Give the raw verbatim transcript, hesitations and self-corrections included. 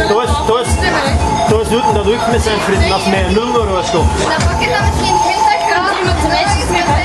Тоест, тоест, тоест людям дадут их место, fordi нас med nødmål og sko. На поки там він кінтак, а ми